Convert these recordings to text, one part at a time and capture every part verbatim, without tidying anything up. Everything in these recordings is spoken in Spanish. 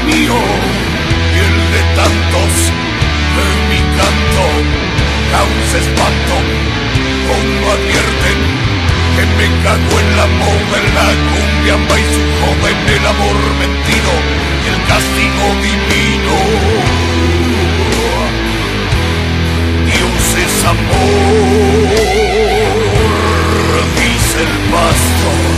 mío y el de tantos. En mi canto causa espanto, como advierten que me cago en la moda, en la cumbiamba y su joda, en el amor mentido y el castigo divino. Dios es amor, dice el pastor.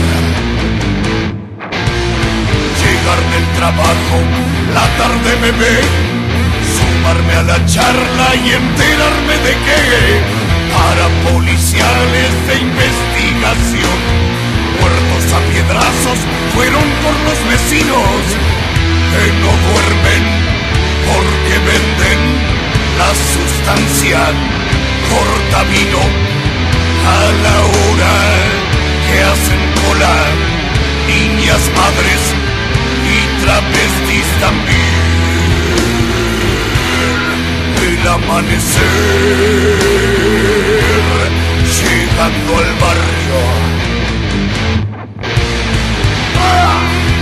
Llegar del trabajo, la tarde me ve, sumarme a la charla y enterarme de que para policiales de investigación, muertos a piedrazos fueron por los vecinos que no duermen porque venden la sustancia cortavino a la hora que hacen cola niñas madres y travestis también. El amanecer llegando al barrio. ¡Ah!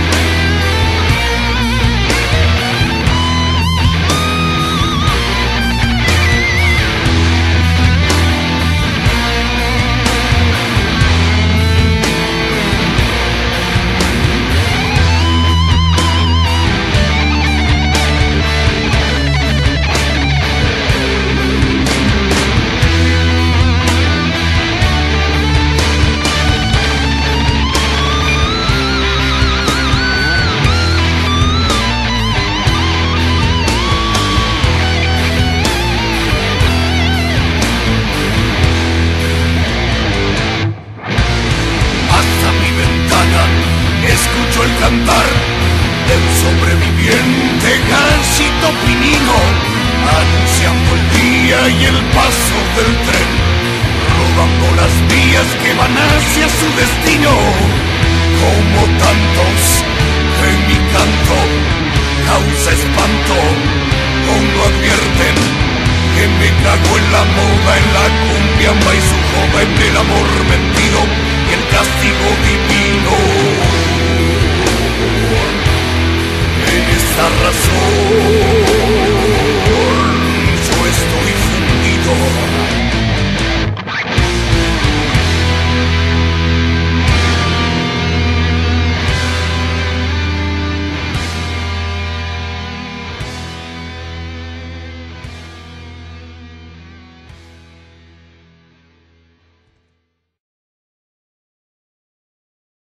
Escucho el cantar del sobreviviente Ganchito Pinino, anunciando el día y el paso del tren, rodando las vías que van hacia su destino.